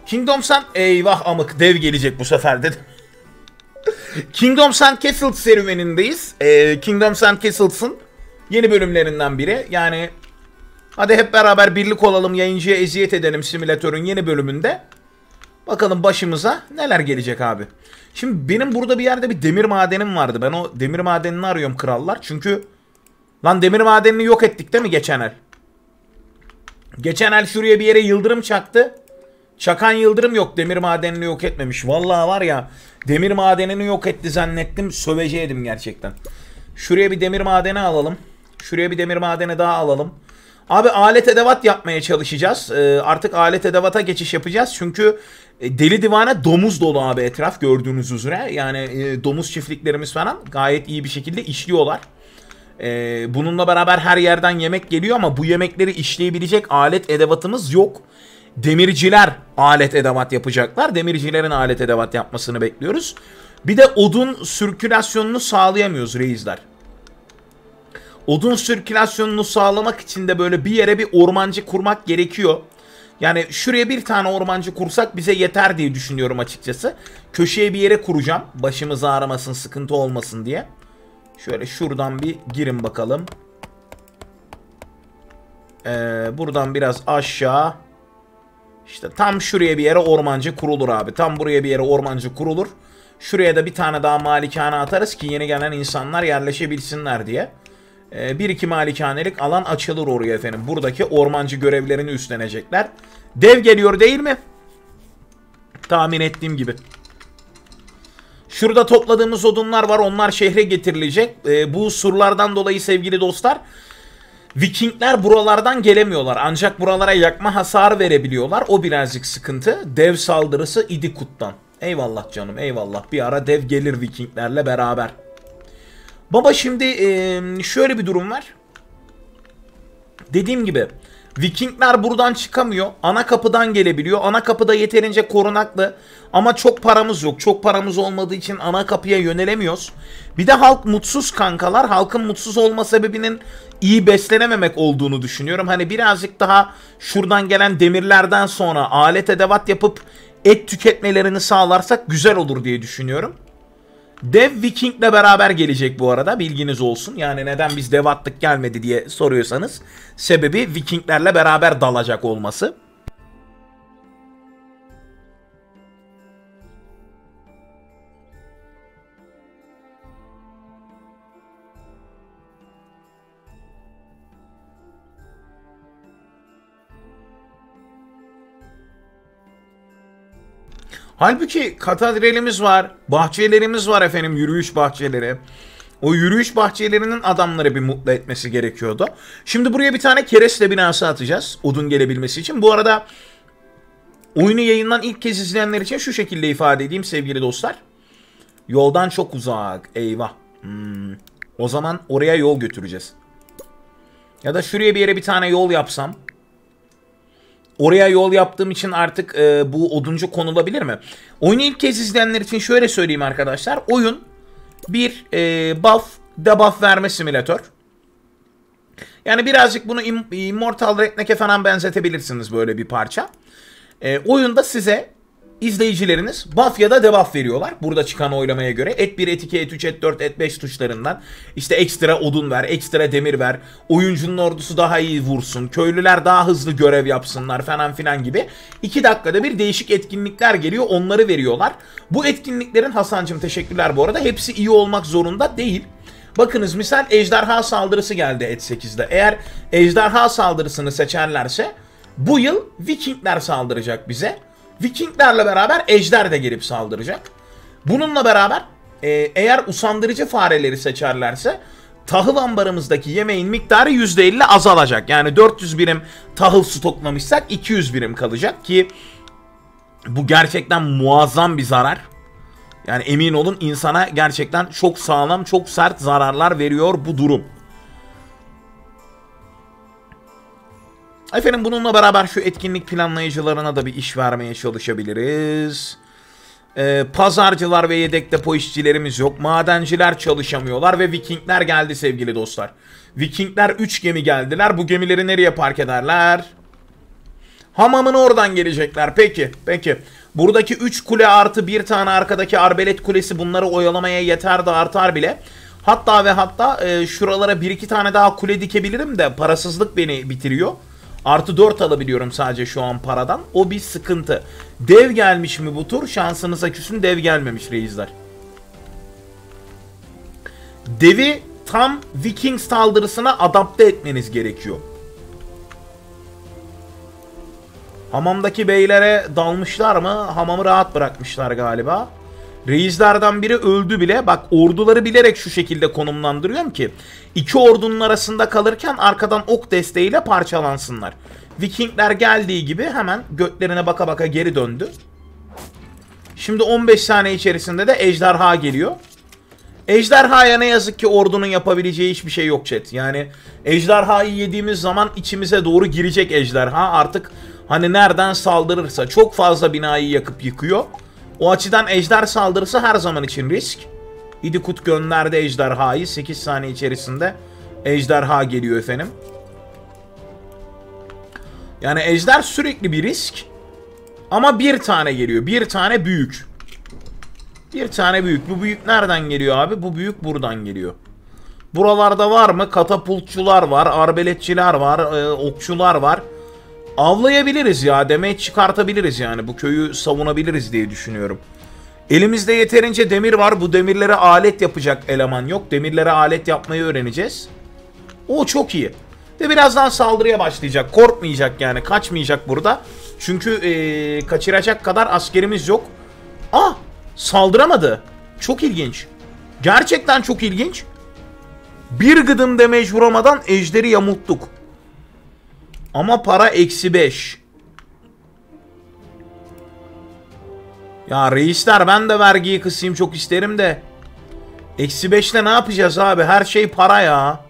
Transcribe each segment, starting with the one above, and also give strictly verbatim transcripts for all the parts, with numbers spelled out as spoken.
Kingdom Sand... Eyvah amık, dev gelecek bu sefer dedim. Kingdom Sand Castles serüvenindeyiz. Ee, Kingdom Sand Castles'ın yeni bölümlerinden biri. Yani hadi hep beraber birlik olalım, yayıncıya eziyet edelim simülatörün yeni bölümünde. Bakalım başımıza neler gelecek abi. Şimdi benim burada bir yerde bir demir madenim vardı. Ben o demir madenini arıyorum krallar. Çünkü lan demir madenini yok ettik değil mi geçen el? Geçen el şuraya bir yere yıldırım çaktı. Çakan yıldırım yok, demir madenini yok etmemiş. Vallahi var ya, demir madenini yok etti zannettim, söveceğim gerçekten. Şuraya bir demir madeni alalım. Şuraya bir demir madeni daha alalım. Abi alet edevat yapmaya çalışacağız. Ee, artık alet edevata geçiş yapacağız. Çünkü e, deli divane domuz dolu abi etraf, gördüğünüz üzere. Yani e, domuz çiftliklerimiz falan gayet iyi bir şekilde işliyorlar. E, bununla beraber her yerden yemek geliyor ama bu yemekleri işleyebilecek alet edevatımız yok. Demirciler alet edevat yapacaklar. Demircilerin alet edevat yapmasını bekliyoruz. Bir de odun sirkülasyonunu sağlayamıyoruz reisler. Odun sirkülasyonunu sağlamak için de böyle bir yere bir ormancı kurmak gerekiyor. Yani şuraya bir tane ormancı kursak bize yeter diye düşünüyorum açıkçası. Köşeye bir yere kuracağım. Başımız ağrımasın, sıkıntı olmasın diye. Şöyle şuradan bir girin bakalım. Ee, buradan biraz aşağı. İşte tam şuraya bir yere ormancı kurulur abi. Tam buraya bir yere ormancı kurulur. Şuraya da bir tane daha malikane atarız ki yeni gelen insanlar yerleşebilsinler diye. Ee, bir iki malikanelik alan açılır oraya efendim. Buradaki ormancı görevlerini üstlenecekler. Dev geliyor değil mi? Tahmin ettiğim gibi. Şurada topladığımız odunlar var. Onlar şehre getirilecek. Ee, bu surlardan dolayı sevgili dostlar, Vikingler buralardan gelemiyorlar. Ancak buralara yakma hasarı verebiliyorlar. O birazcık sıkıntı. Dev saldırısı İdikut'tan. Eyvallah canım, eyvallah. Bir ara dev gelir Vikinglerle beraber. Baba şimdi ee, şöyle bir durum var. Dediğim gibi Vikingler buradan çıkamıyor. Ana kapıdan gelebiliyor. Ana kapıda yeterince korunaklı. Ama çok paramız yok. Çok paramız olmadığı için ana kapıya yönelemiyoruz. Bir de halk mutsuz kankalar. Halkın mutsuz olma sebebinin iyi beslenememek olduğunu düşünüyorum. Hani birazcık daha şuradan gelen demirlerden sonra alet edevat yapıp et tüketmelerini sağlarsak güzel olur diye düşünüyorum. Dev Viking'le beraber gelecek bu arada, bilginiz olsun. Yani neden biz dev attık gelmedi diye soruyorsanız sebebi Vikinglerle beraber dalacak olması. Halbuki katedralimiz var, bahçelerimiz var efendim, yürüyüş bahçeleri. O yürüyüş bahçelerinin adamları bir mutlu etmesi gerekiyordu. Şimdi buraya bir tane kereste binası atacağız odun gelebilmesi için. Bu arada oyunu yayından ilk kez izleyenler için şu şekilde ifade edeyim sevgili dostlar. Yoldan çok uzak, eyvah. Hmm. O zaman oraya yol götüreceğiz. Ya da şuraya bir yere bir tane yol yapsam. Oraya yol yaptığım için artık e, bu oduncu konulabilir mi? Oyunu ilk kez izleyenler için şöyle söyleyeyim arkadaşlar. Oyun bir e, buff, debuff verme simülatör. Yani birazcık bunu Im Immortal Redneck'e falan benzetebilirsiniz, böyle bir parça. E, oyunda size izleyicileriniz buff ya da debuff veriyorlar. Burada çıkan oylamaya göre. Et bir, et iki, et üç, et dört, et beş tuşlarından. İşte ekstra odun ver, ekstra demir ver. Oyuncunun ordusu daha iyi vursun. Köylüler daha hızlı görev yapsınlar falan filan gibi. iki dakikada bir değişik etkinlikler geliyor. Onları veriyorlar. Bu etkinliklerin, Hasan'cığım teşekkürler bu arada, hepsi iyi olmak zorunda değil. Bakınız misal ejderha saldırısı geldi et sekizde. Eğer ejderha saldırısını seçerlerse bu yıl Vikingler saldıracak bize. Vikinglerle beraber ejder de gelip saldıracak. Bununla beraber e, eğer usandırıcı fareleri seçerlerse tahıl ambarımızdaki yemeğin miktarı yüzde elli azalacak. Yani dört yüz birim tahıl stoklamışsak iki yüz birim kalacak ki bu gerçekten muazzam bir zarar. Yani emin olun insana gerçekten çok sağlam, çok sert zararlar veriyor bu durum. Efendim bununla beraber şu etkinlik planlayıcılarına da bir iş vermeye çalışabiliriz. Ee, pazarcılar ve yedek depo işçilerimiz yok. Madenciler çalışamıyorlar ve Vikingler geldi sevgili dostlar. Vikingler üç gemi geldiler. Bu gemileri nereye park ederler? Hamamın oradan gelecekler. Peki. Peki. Buradaki üç kule artı bir tane arkadaki arbelet kulesi bunları oyalamaya yeter de artar bile. Hatta ve hatta e, şuralara bir iki tane daha kule dikebilirim de parasızlık beni bitiriyor. Artı dört alabiliyorum sadece şu an paradan. O bir sıkıntı. Dev gelmiş mi bu tur? Şansınıza küsün, dev gelmemiş reisler. Devi tam Viking saldırısına adapte etmeniz gerekiyor. Hamamdaki beylere dalmışlar mı? Hamamı rahat bırakmışlar galiba. Reislerden biri öldü bile. Bak, orduları bilerek şu şekilde konumlandırıyorum ki iki ordunun arasında kalırken arkadan ok desteğiyle parçalansınlar. Vikingler geldiği gibi hemen götlerine baka baka geri döndü. Şimdi on beş saniye içerisinde de ejderha geliyor. Ejderhaya ne yazık ki ordunun yapabileceği hiçbir şey yok chat. Yani ejderhayı yediğimiz zaman içimize doğru girecek ejderha. Artık hani nereden saldırırsa çok fazla binayı yakıp yıkıyor. O açıdan ejder saldırısı her zaman için risk. İdikut gönderdi ejderhayı. sekiz saniye içerisinde ejderha geliyor efendim. Yani ejder sürekli bir risk. Ama bir tane geliyor. Bir tane büyük. Bir tane büyük. Bu büyük nereden geliyor abi? Bu büyük buradan geliyor. Buralarda var mı? Katapultçular var. Arbeletçiler var. E, okçular var. Avlayabiliriz ya. Demeç çıkartabiliriz yani. Bu köyü savunabiliriz diye düşünüyorum. Elimizde yeterince demir var. Bu demirlere alet yapacak eleman yok. Demirlere alet yapmayı öğreneceğiz. O çok iyi. Ve birazdan saldırıya başlayacak. Korkmayacak yani. Kaçmayacak burada. Çünkü ee, kaçıracak kadar askerimiz yok. Ah! Saldıramadı. Çok ilginç. Gerçekten çok ilginç. Bir gıdım damage vuramadan ejderi yamulttuk. Ama para eksi beş. Ya reisler, ben de vergiyi kısayım çok isterim de. Eksi beşle ne yapacağız abi? Her şey para ya.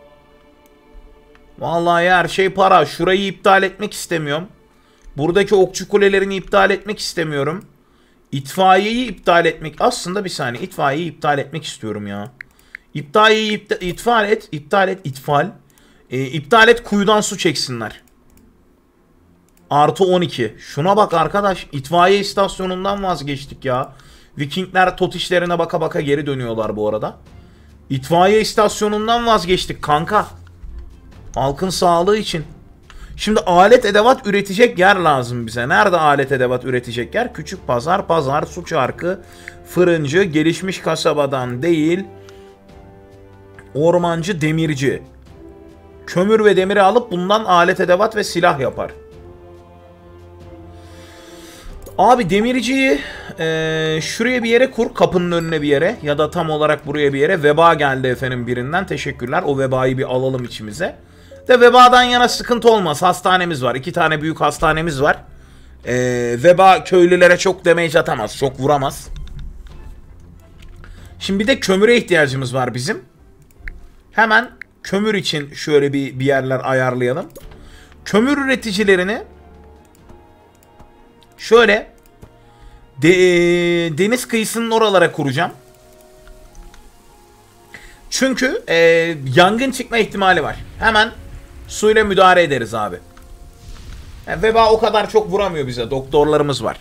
Vallahi her şey para. Şurayı iptal etmek istemiyorum. Buradaki okçu kulelerini iptal etmek istemiyorum. İtfaiyeyi iptal etmek... Aslında bir saniye. İtfaiyeyi iptal etmek istiyorum ya. İtfaiyeyi iptal, iptal et. İptal et. İtfal. E, iptal et, kuyudan su çeksinler. Artı on iki. Şuna bak arkadaş. İtfaiye istasyonundan vazgeçtik ya. Vikingler tot işlerine baka baka geri dönüyorlar bu arada. İtfaiye istasyonundan vazgeçtik kanka. Halkın sağlığı için. Şimdi alet edevat üretecek yer lazım bize. Nerede alet edevat üretecek yer? Küçük pazar, pazar, su çarkı, fırıncı, gelişmiş kasabadan değil. Ormancı, demirci. Kömür ve demiri alıp bundan alet edevat ve silah yapar. Abi demirciyi e, şuraya bir yere kur, kapının önüne bir yere ya da tam olarak buraya bir yere. Veba geldi efendim birinden, teşekkürler. O vebayı bir alalım içimize. De vebadan yana sıkıntı olmaz. Hastanemiz var. İki tane büyük hastanemiz var. E, veba köylülere çok damage atamaz, çok vuramaz. Şimdi bir de kömüre ihtiyacımız var bizim. Hemen kömür için şöyle bir, bir yerler ayarlayalım. Kömür üreticilerini şöyle de, deniz kıyısının oralara kuracağım. Çünkü e, yangın çıkma ihtimali var. Hemen suyla müdahale ederiz abi. Yani veba o kadar çok vuramıyor bize. Doktorlarımız var.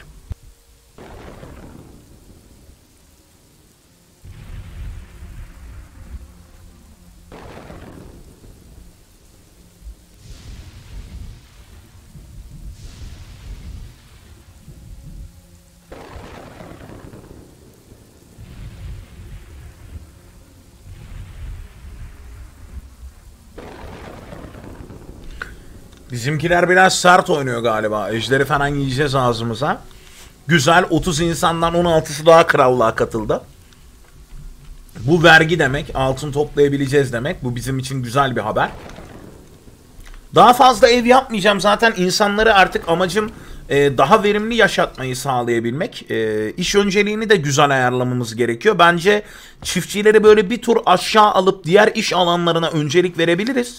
Bizimkiler biraz sert oynuyor galiba. Ejderi falan yiyeceğiz ağzımıza. Güzel, otuz insandan on altısı daha krallığa katıldı. Bu vergi demek, altın toplayabileceğiz demek. Bu bizim için güzel bir haber. Daha fazla ev yapmayacağım. Zaten insanları artık amacım e, daha verimli yaşatmayı sağlayabilmek. E, iş önceliğini de güzel ayarlamamız gerekiyor. Bence çiftçileri böyle bir tur aşağı alıp diğer iş alanlarına öncelik verebiliriz.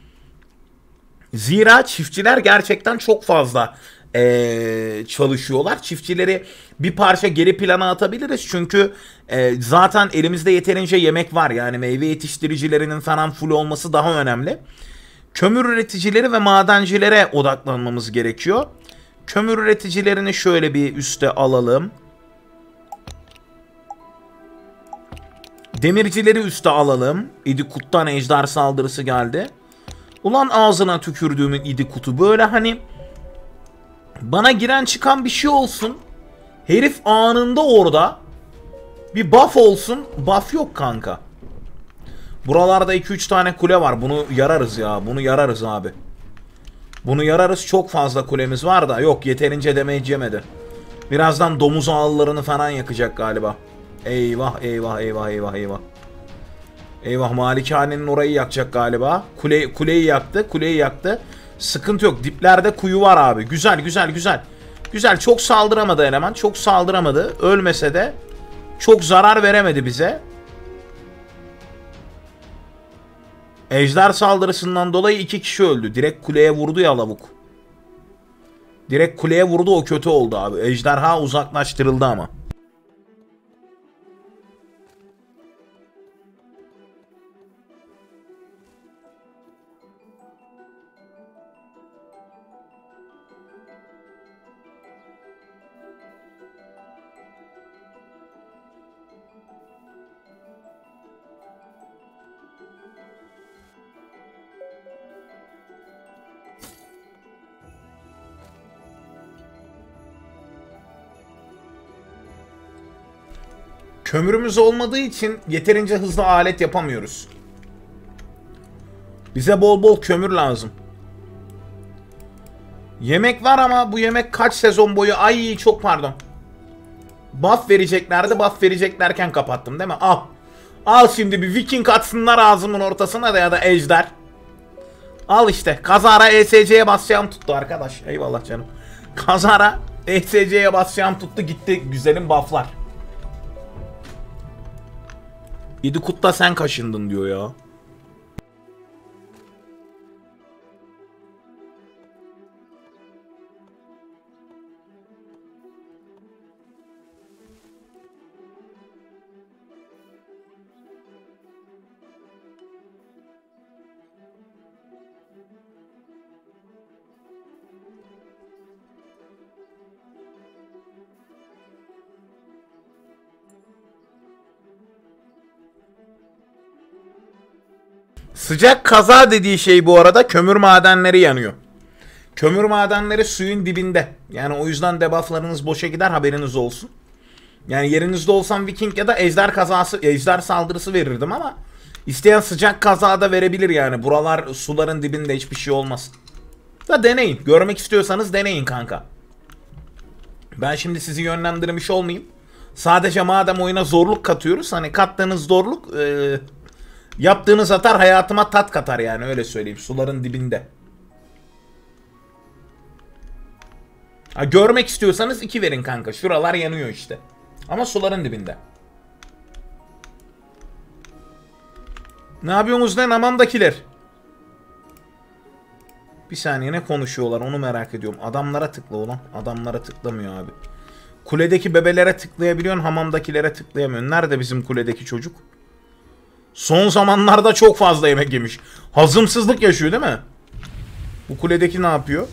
Zira çiftçiler gerçekten çok fazla ee, çalışıyorlar. Çiftçileri bir parça geri plana atabiliriz. Çünkü e, zaten elimizde yeterince yemek var. Yani meyve yetiştiricilerinin falan full olması daha önemli. Kömür üreticileri ve madencilere odaklanmamız gerekiyor. Kömür üreticilerini şöyle bir üste alalım. Demircileri üste alalım. İdikut'tan ejder saldırısı geldi. Ulan ağzına tükürdüğümün İdikut'u. Böyle hani bana giren çıkan bir şey olsun. Herif anında orada. Bir buff olsun. Buff yok kanka. Buralarda iki üç tane kule var. Bunu yararız ya. Bunu yararız abi. Bunu yararız. Çok fazla kulemiz var da. Yok, yeterince damage yemedi. Birazdan domuz ağıllarını falan yakacak galiba. Eyvah eyvah eyvah eyvah eyvah. Eyvah, malikanenin orayı yakacak galiba. Kule, kuleyi yaktı. Kuleyi yaktı. Sıkıntı yok. Diplerde kuyu var abi. Güzel güzel güzel. Güzel. Çok saldıramadı eleman. Çok saldıramadı. Ölmese de çok zarar veremedi bize. Ejder saldırısından dolayı iki kişi öldü. Direkt kuleye vurdu ya lavuk. Direkt kuleye vurdu, o kötü oldu abi. Ejderha uzaklaştırıldı ama. Kömürümüz olmadığı için yeterince hızlı alet yapamıyoruz. Bize bol bol kömür lazım. Yemek var ama bu yemek kaç sezon boyu... Ay çok pardon. Buff vereceklerdi. Buff vereceklerken kapattım değil mi? Al. Al şimdi bir Viking atsınlar ağzımın ortasına da, ya da ejder. Al işte. Kazara E S C'ye basacağım tuttu arkadaş. Eyvallah canım. Kazara E S C'ye basacağım tuttu, gitti güzelim bufflar. İdikut'ta sen kaşındın diyor ya. Sıcak kaza dediği şey bu arada kömür madenleri yanıyor. Kömür madenleri suyun dibinde. Yani o yüzden debufflarınız boşa gider, haberiniz olsun. Yani yerinizde olsam Viking ya da ejder kazası, ejder saldırısı verirdim ama isteyen sıcak kazada verebilir yani. Buralar suların dibinde, hiçbir şey olmaz. Da deneyin. Görmek istiyorsanız deneyin kanka. Ben şimdi sizi yönlendirmiş olmayayım. Sadece madem oyuna zorluk katıyoruz, hani kattığınız zorluk... Ee... Yaptığınız atar hayatıma tat katar yani, öyle söyleyeyim, suların dibinde. Ha, görmek istiyorsanız iki verin kanka. Şuralar yanıyor işte. Ama suların dibinde. Ne yapıyorsunuz lan hamamdakiler? Bir saniye, ne konuşuyorlar onu merak ediyorum. Adamlara tıkla ulan. Adamlara tıklamıyor abi. Kuledeki bebelere tıklayabiliyorsun, hamamdakilere tıklayamıyorsun. Nerede bizim kuledeki çocuk? Son zamanlarda çok fazla yemek yemiş. Hazımsızlık yaşıyor değil mi? Bu kuledeki ne yapıyor?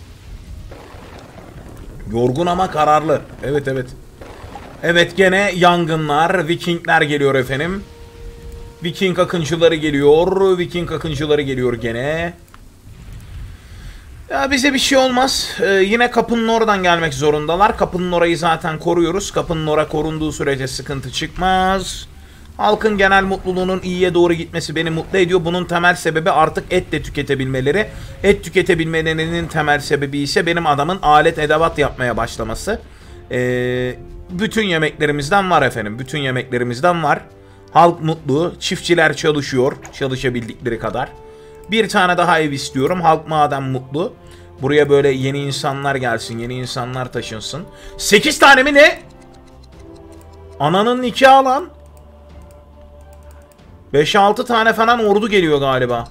Yorgun ama kararlı. Evet evet. Evet, gene yangınlar. Vikingler geliyor efendim. Viking akıncıları geliyor. Viking akıncıları geliyor gene. Ya bize bir şey olmaz. Ee, yine kapının oradan gelmek zorundalar. Kapının orayı zaten koruyoruz. Kapının orası korunduğu sürece sıkıntı çıkmaz. Halkın genel mutluluğunun iyiye doğru gitmesi beni mutlu ediyor. Bunun temel sebebi artık et de tüketebilmeleri. Et tüketebilmelerinin temel sebebi ise benim adamın alet edevat yapmaya başlaması. Ee, bütün yemeklerimizden var efendim. Bütün yemeklerimizden var. Halk mutlu. Çiftçiler çalışıyor. Çalışabildikleri kadar. Bir tane daha ev istiyorum. Halk madem mutlu. Buraya böyle yeni insanlar gelsin. Yeni insanlar taşınsın. sekiz tane mi ne? Ananın nikahı lan. beş altı tane falan ordu geliyor galiba.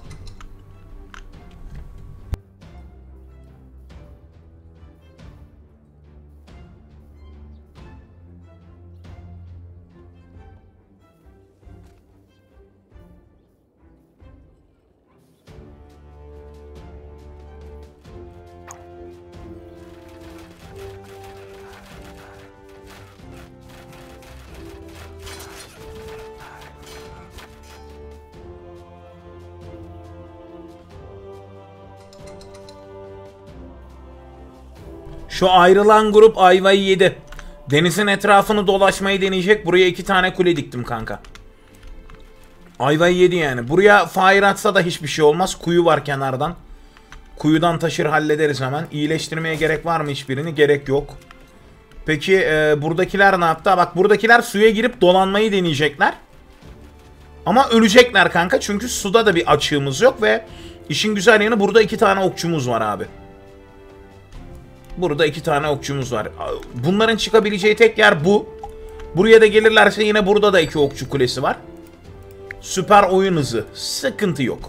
Şu ayrılan grup ayvayı yedi. Denizin etrafını dolaşmayı deneyecek. Buraya iki tane kule diktim kanka. Ayvayı yedi yani. Buraya fire atsa da hiçbir şey olmaz. Kuyu var kenardan. Kuyudan taşır hallederiz hemen. İyileştirmeye gerek var mı hiçbirini? Gerek yok. Peki e, buradakiler ne yaptı? Bak buradakiler suya girip dolanmayı deneyecekler. Ama ölecekler kanka. Çünkü suda da bir açığımız yok ve işin güzel yanı burada iki tane okçumuz var abi. Burada iki tane okçumuz var. Bunların çıkabileceği tek yer bu. Buraya da gelirlerse yine burada da iki okçu kulesi var. Süper oyun hızı. Sıkıntı yok.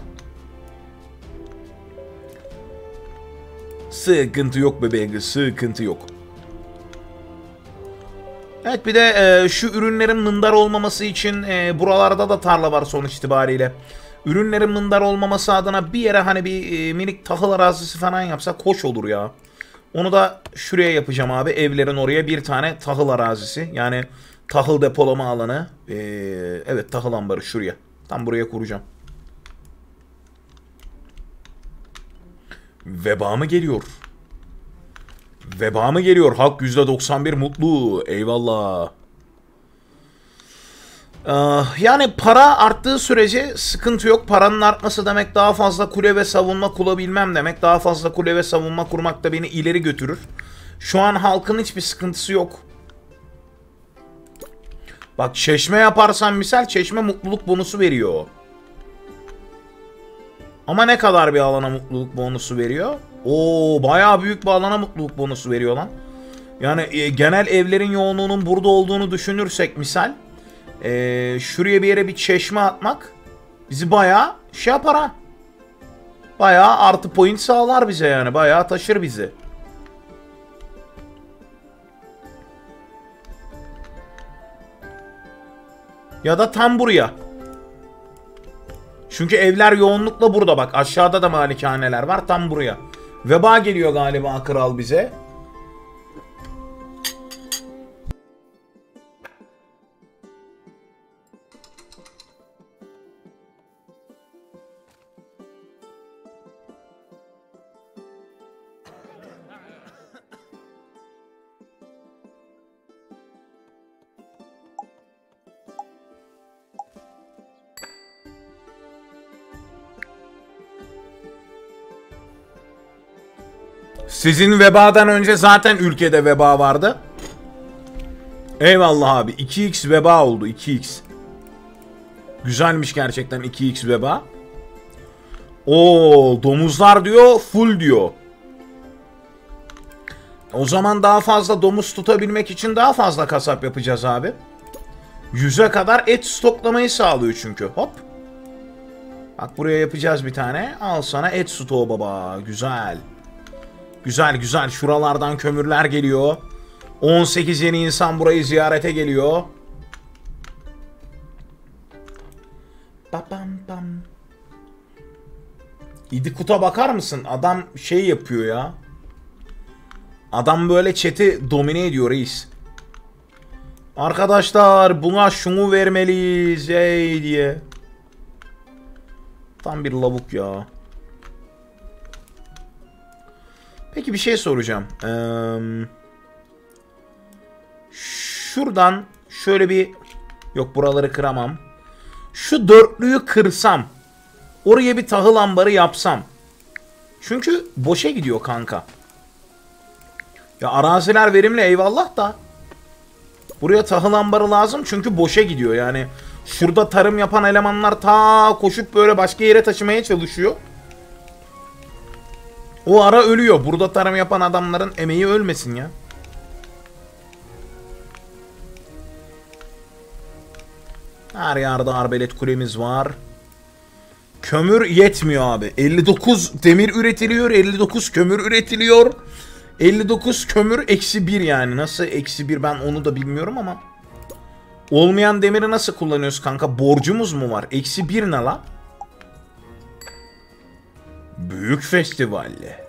Sıkıntı yok bebeğim. Sıkıntı yok. Evet bir de e, şu ürünlerin mındar olmaması için e, buralarda da tarla var sonuç itibariyle. Ürünlerin mındar olmaması adına bir yere hani bir e, minik tahıl arazisi falan yapsak hoş olur ya. Onu da şuraya yapacağım abi. Evlerin oraya bir tane tahıl arazisi. Yani tahıl depolama alanı. E, evet tahıl ambarı şuraya. Tam buraya kuracağım. Veba mı geliyor? Veba mı geliyor? Halk yüzde doksan bir mutlu. Eyvallah. Ee, yani para arttığı sürece sıkıntı yok. Paranın artması demek daha fazla kule ve savunma kurabilmem demek. Daha fazla kule ve savunma kurmak da beni ileri götürür. Şu an halkın hiçbir sıkıntısı yok. Bak çeşme yaparsam misal çeşme mutluluk bonusu veriyor. Ama ne kadar bir alana mutluluk bonusu veriyor? Oo bayağı büyük bir alana mutluluk bonusu veriyor lan. Yani e, genel evlerin yoğunluğunun burada olduğunu düşünürsek misal. E, şuraya bir yere bir çeşme atmak bizi bayağı şey yapar ha. Bayağı artı point sağlar bize yani. Bayağı taşır bizi. Ya da tam buraya. Çünkü evler yoğunlukla burada bak. Aşağıda da malikaneler var. Tam buraya. Veba geliyor galiba kral bize. Sizin vebadan önce zaten ülkede veba vardı. Eyvallah abi. iki x veba oldu. iki x. Güzelmiş gerçekten iki x veba. Oo, domuzlar diyor, full diyor. O zaman daha fazla domuz tutabilmek için daha fazla kasap yapacağız abi. yüze kadar et stoklamayı sağlıyor çünkü. Hop. Bak buraya yapacağız bir tane. Al sana et stoğu baba. Güzel. Güzel güzel. Şuralardan kömürler geliyor. on sekiz yeni insan burayı ziyarete geliyor. Babam bam. İdikut'a bakar mısın? Adam şey yapıyor ya. Adam böyle chat'i domine ediyor reis. Arkadaşlar buna şunu vermeliyiz ey diye. Tam bir lavuk ya. Peki bir şey soracağım. Ee, şuradan şöyle bir... Yok buraları kıramam. Şu dörtlüyü kırsam. Oraya bir tahıl ambarı yapsam. Çünkü boşa gidiyor kanka. Ya araziler verimli eyvallah da. Buraya tahıl ambarı lazım çünkü boşa gidiyor yani. Şurada tarım yapan elemanlar ta koşup böyle başka yere taşımaya çalışıyor. O ara ölüyor. Burada tarım yapan adamların emeği ölmesin ya. Her yerde arbelet kulemiz var. Kömür yetmiyor abi. elli dokuz demir üretiliyor. elli dokuz kömür üretiliyor. elli dokuz kömür eksi bir yani. Nasıl eksi bir ben onu da bilmiyorum ama. Olmayan demiri nasıl kullanıyoruz kanka? Borcumuz mu var? Eksi bir ne la? Büyük festivalle.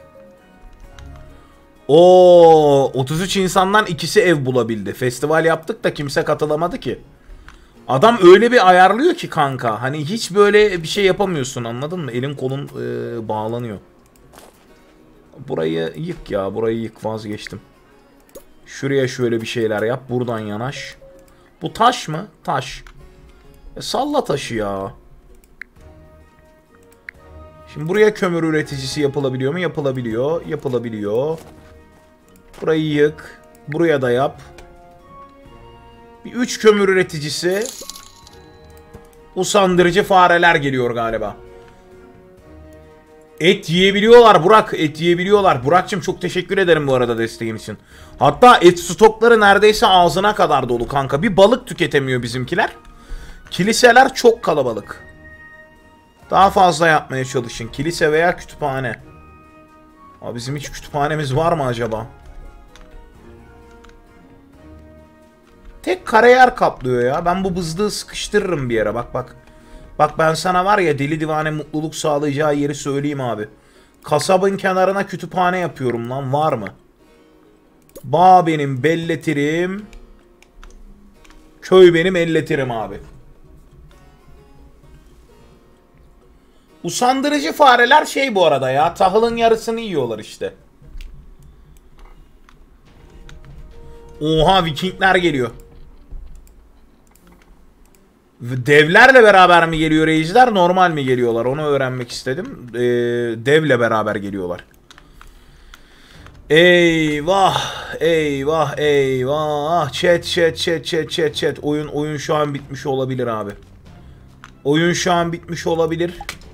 Oo, otuz üç insandan ikisi ev bulabildi. Festival yaptık da kimse katılamadı ki. Adam öyle bir ayarlıyor ki kanka. Hani hiç böyle bir şey yapamıyorsun anladın mı? Elin kolun e, bağlanıyor. Burayı yık ya. Burayı yık, vazgeçtim. Şuraya şöyle bir şeyler yap. Buradan yanaş. Bu taş mı? Taş. E, salla taşı ya. Şimdi buraya kömür üreticisi yapılabiliyor mu? Yapılabiliyor. Yapılabiliyor. Burayı yık. Buraya da yap. Bir üç kömür üreticisi. Usandırıcı fareler geliyor galiba. Et yiyebiliyorlar Burak. Et yiyebiliyorlar. Burak'cığım çok teşekkür ederim bu arada desteğin için. Hatta et stokları neredeyse ağzına kadar dolu kanka. Bir balık tüketemiyor bizimkiler. Kiliseler çok kalabalık. Daha fazla yapmaya çalışın. Kilise veya kütüphane. Abi bizim hiç kütüphanemiz var mı acaba? Tek kare yer kaplıyor ya. Ben bu bızdığı sıkıştırırım bir yere. Bak bak. Bak ben sana var ya deli divane mutluluk sağlayacağı yeri söyleyeyim abi. Kasabın kenarına kütüphane yapıyorum lan. Var mı? Bağ benim belletirim. Köy benim elletirim abi. Usandırıcı fareler şey bu arada ya. Tahılın yarısını yiyorlar işte. Oha Vikingler geliyor. Devlerle beraber mi geliyor reisler, normal mi geliyorlar? Onu öğrenmek istedim. Ee, devle beraber geliyorlar. Eyvah, eyvah, eyvah. Chat, chat, chat, chat, chat, chat. Oyun, oyun şu an bitmiş olabilir abi. Oyun şu an bitmiş olabilir.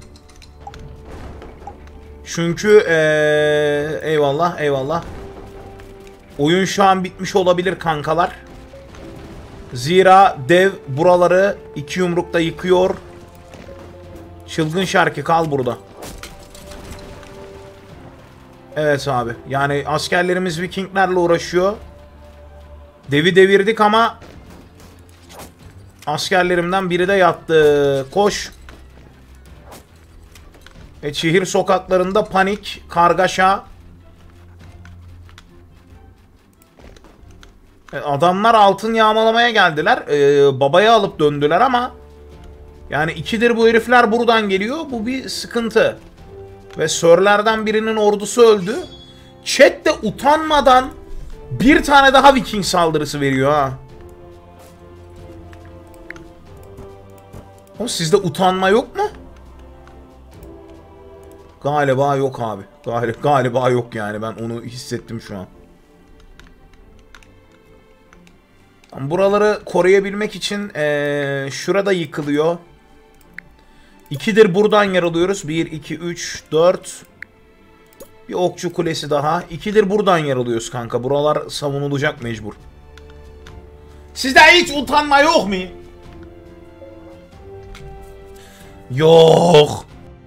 Çünkü ee, eyvallah, eyvallah. Oyun şu an bitmiş olabilir kankalar. Zira dev buraları iki yumrukta yıkıyor. Çılgın şarkı kal burada. Evet abi. Yani askerlerimiz Vikinglerle uğraşıyor. Devi devirdik ama askerlerimden biri de yattı. Koş. Ve şehir sokaklarında panik, kargaşa. Adamlar altın yağmalamaya geldiler. Ee, babayı alıp döndüler ama yani ikidir bu herifler buradan geliyor. Bu bir sıkıntı. Ve sörlerden birinin ordusu öldü. Chat de utanmadan bir tane daha Viking saldırısı veriyor ha. Ama sizde utanma yok mu? Galiba yok abi. Galiba, galiba yok yani. Ben onu hissettim şu an. Buraları koruyabilmek için ee, şurada yıkılıyor. İkidir buradan yaralıyoruz. bir, iki, üç, dört. Bir okçu kulesi daha. İkidir buradan yaralıyoruz kanka. Buralar savunulacak mecbur. Sizde hiç utanma yok mu? Yok.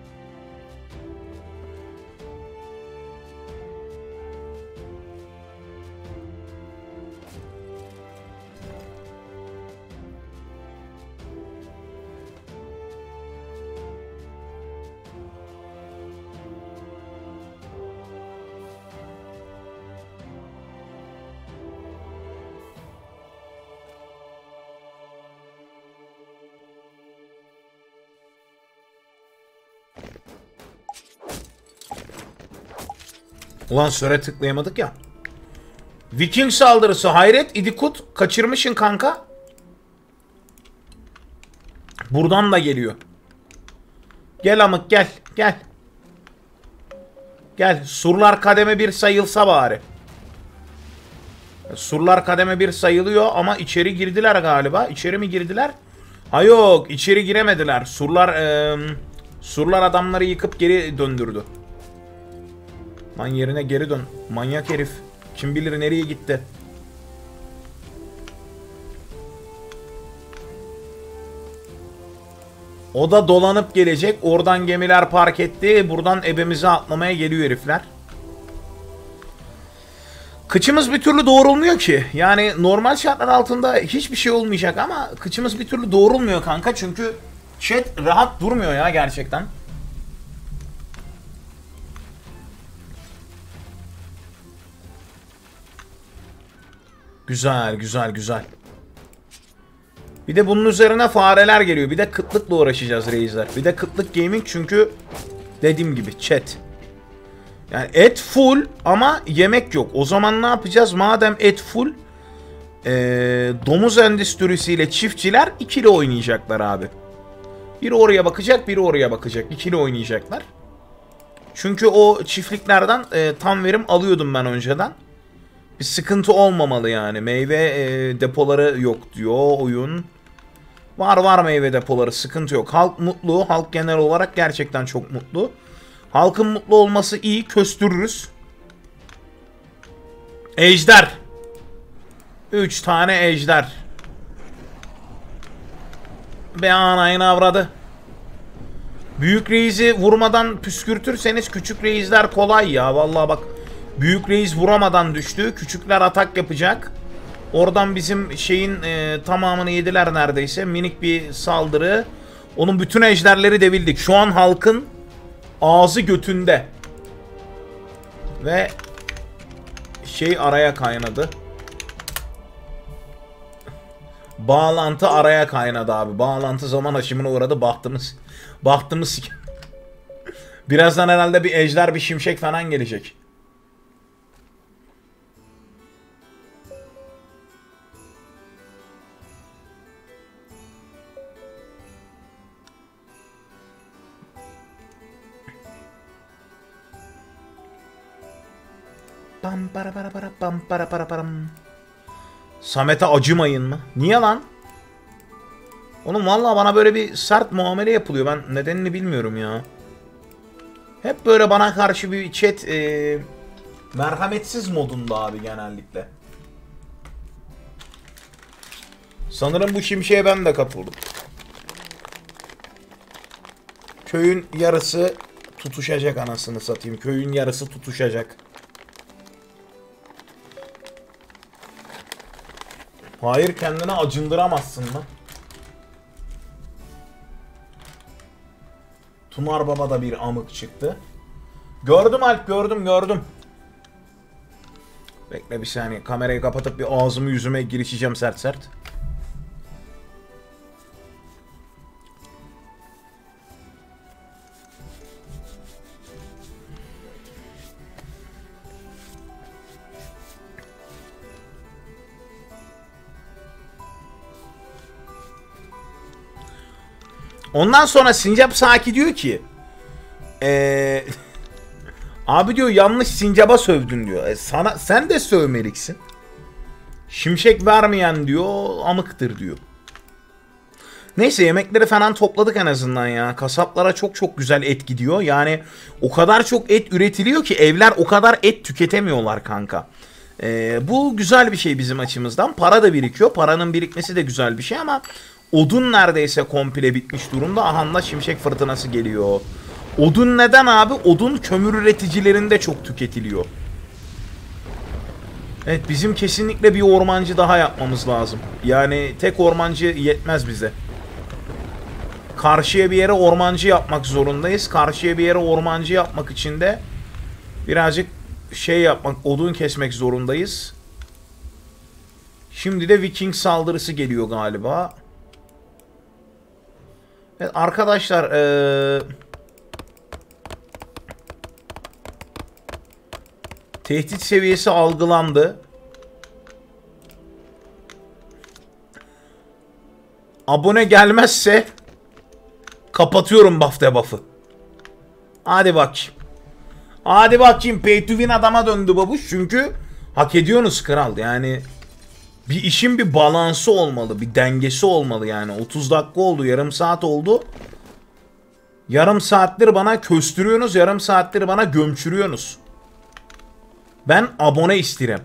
Ulan söre tıklayamadık ya. Viking saldırısı. Hayret İdikut. Kaçırmışın kanka. Buradan da geliyor. Gel amık gel. Gel. Gel. Surlar kademe bir sayılsa bari. Surlar kademe bir sayılıyor ama içeri girdiler galiba. İçeri mi girdiler? Ha yok. İçeri giremediler. Surlar ee, surlar adamları yıkıp geri döndürdü. Lan yerine geri dön. Manyak herif. Kim bilir nereye gitti. O da dolanıp gelecek. Oradan gemiler park etti. Buradan ebemize atlamaya geliyor herifler. Kıçımız bir türlü doğrulmuyor ki. Yani normal şartlar altında hiçbir şey olmayacak ama kıçımız bir türlü doğrulmuyor kanka. Çünkü chat rahat durmuyor ya gerçekten. Güzel, güzel, güzel. Bir de bunun üzerine fareler geliyor. Bir de kıtlıkla uğraşacağız reisler. Bir de kıtlık gaming çünkü dediğim gibi chat. Yani et full ama yemek yok. O zaman ne yapacağız? Madem et full, ee, domuz endüstrisiyle çiftçiler ikili oynayacaklar abi. Biri oraya bakacak, biri oraya bakacak. İkili oynayacaklar. Çünkü o çiftliklerden e, tam verim alıyordum ben önceden. Bir sıkıntı olmamalı yani. Meyve e, depoları yok diyor oyun. Var var meyve depoları, sıkıntı yok. Halk mutlu. Halk genel olarak gerçekten çok mutlu. Halkın mutlu olması iyi. Köstürürüz. Ejder. Üç tane ejder. Be anayın avradı. Büyük reisi vurmadan püskürtürseniz küçük reisler kolay ya. Vallahi bak. Büyük reis vuramadan düştü. Küçükler atak yapacak. Oradan bizim şeyin e, tamamını yediler neredeyse. Minik bir saldırı. Onun bütün ejderleri devildik. Şu an halkın ağzı götünde. Ve şey araya kaynadı. Bağlantı araya kaynadı abi. Bağlantı zaman aşımına uğradı. Bahtımız. Bahtımız. Birazdan herhalde bir ejder, bir şimşek falan gelecek. Pam para para para pam para para param. Samet'e acımayın mı? Niye lan? Oğlum vallahi bana böyle bir sert muamele yapılıyor. Ben nedenini bilmiyorum ya. Hep böyle bana karşı bir chat e, merhametsiz modunda abi genellikle. Sanırım bu şimşeğe ben de katıldım. Köyün yarısı tutuşacak anasını satayım. Köyün yarısı tutuşacak. Hayır, kendine acındıramazsın mı? Tumar Baba da bir amık çıktı. Gördüm Alp, gördüm gördüm. Bekle bir saniye, kamerayı kapatıp bir ağzımı yüzüme girişeceğim sert sert. Ondan sonra Sincap Saki diyor ki ee, abi diyor yanlış Sincap'a sövdün diyor. E sana, sen de sövmeliksin. Şimşek vermeyen diyor amıktır diyor. Neyse, yemekleri falan topladık en azından ya. Kasaplara çok çok güzel et gidiyor. Yani o kadar çok et üretiliyor ki evler o kadar et tüketemiyorlar kanka. Ee, bu güzel bir şey bizim açımızdan. Para da birikiyor. Paranın birikmesi de güzel bir şey ama odun neredeyse komple bitmiş durumda. Ahanda şimşek fırtınası geliyor. Odun neden abi? Odun kömür üreticilerinde çok tüketiliyor. Evet, bizim kesinlikle bir ormancı daha yapmamız lazım. Yani tek ormancı yetmez bize. Karşıya bir yere ormancı yapmak zorundayız. Karşıya bir yere ormancı yapmak için de birazcık şey yapmak, odun kesmek zorundayız. Şimdi de Viking saldırısı geliyor galiba. Evet arkadaşlar, ee... tehdit seviyesi algılandı. Abone gelmezse kapatıyorum buff debuff'ı. Hadi bakayım. Hadi bakayım, pay to win adama döndü babuş. Çünkü hak ediyorsunuz kral. Yani bir işin bir balansı olmalı, bir dengesi olmalı yani. otuz dakika oldu, yarım saat oldu. Yarım saattir bana köstürüyorsunuz, yarım saattir bana gömçürüyorsunuz. Ben abone isterim.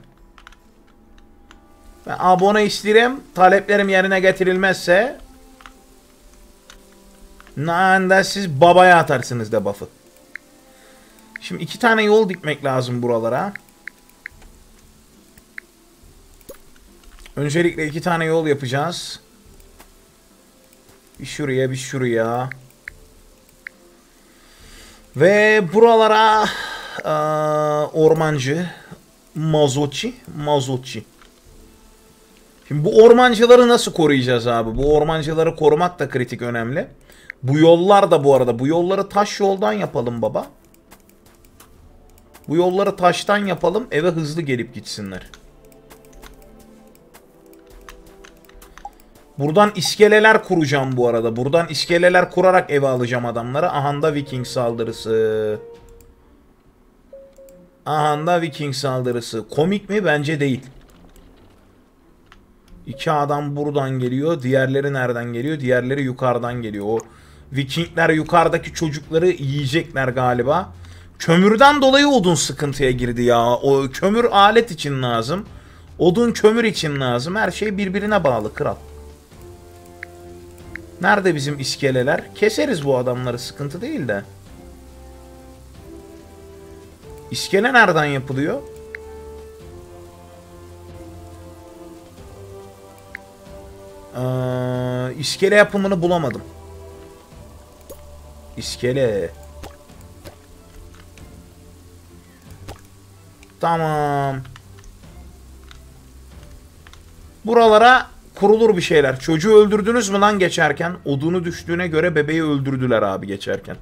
Ben abone isterim. Taleplerim yerine getirilmezse nanda siz babaya atarsınız debuff'ı. Şimdi iki tane yol dikmek lazım buralara. Öncelikle iki tane yol yapacağız. Bir şuraya, bir şuraya. Ve buralara aa, ormancı, mazoçi, mazoçi. Şimdi bu ormancıları nasıl koruyacağız abi? Bu ormancıları korumak da kritik önemli. Bu yollar da bu arada, bu yolları taş yoldan yapalım baba. Bu yolları taştan yapalım. Eve hızlı gelip gitsinler. Buradan iskeleler kuracağım bu arada. Buradan iskeleler kurarak eve alacağım adamları. Ahanda Viking saldırısı. Ahanda Viking saldırısı. Komik mi? Bence değil. İki adam buradan geliyor. Diğerleri nereden geliyor? Diğerleri yukarıdan geliyor. O Vikingler yukarıdaki çocukları yiyecekler galiba. Kömürden dolayı odun sıkıntıya girdi ya. O kömür alet için lazım. Odun kömür için lazım. Her şey birbirine bağlı kral. Nerede bizim iskeleler? Keseriz bu adamları, sıkıntı değil de. İskele nereden yapılıyor? Ee, iskele yapımını bulamadım. İskele. Tamam. Buralara kurulur bir şeyler. Çocuğu öldürdünüz mü lan geçerken? Odunu düştüğüne göre bebeği öldürdüler abi geçerken.